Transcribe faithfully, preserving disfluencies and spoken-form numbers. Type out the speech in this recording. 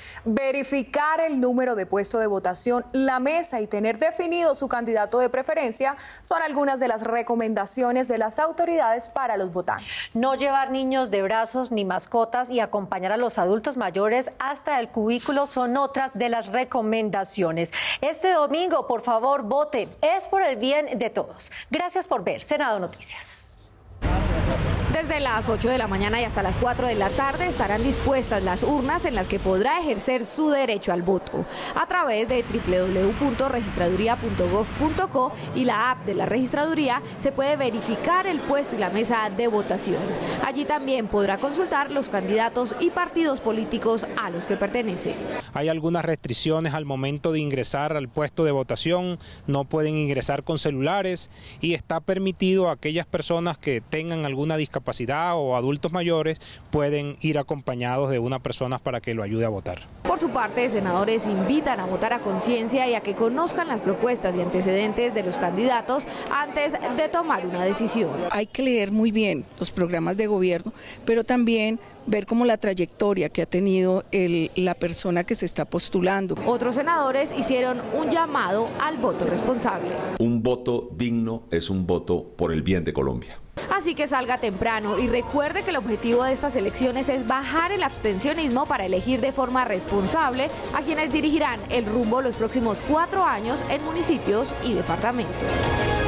Verificar el número de puesto de votación, la mesa y tener definido su candidato de preferencia son algunas de las recomendaciones de las autoridades para los votantes. No llevar niños de brazos ni mascotas y acompañar a los adultos mayores hasta el cubículo son otras de las recomendaciones. Este domingo, por favor, vote. Es por el bien de todos. Gracias por ver Senado Noticias. Desde las ocho de la mañana y hasta las cuatro de la tarde estarán dispuestas las urnas en las que podrá ejercer su derecho al voto. A través de doble u doble u doble u punto registraduría punto gov punto co y la app de la registraduría se puede verificar el puesto y la mesa de votación. Allí también podrá consultar los candidatos y partidos políticos a los que pertenece. Hay algunas restricciones al momento de ingresar al puesto de votación, no pueden ingresar con celulares y está permitido a aquellas personas que tengan alguna discapacidad o adultos mayores pueden ir acompañados de una persona para que lo ayude a votar. Por su parte, senadores invitan a votar a conciencia y a que conozcan las propuestas y antecedentes de los candidatos antes de tomar una decisión. Hay que leer muy bien los programas de gobierno, pero también ver cómo la trayectoria que ha tenido el, la persona que se está postulando. Otros senadores hicieron un llamado al voto responsable. Un voto digno es un voto por el bien de Colombia. Así que salga temprano y recuerde que el objetivo de estas elecciones es bajar el abstencionismo para elegir de forma responsable a quienes dirigirán el rumbo los próximos cuatro años en municipios y departamentos.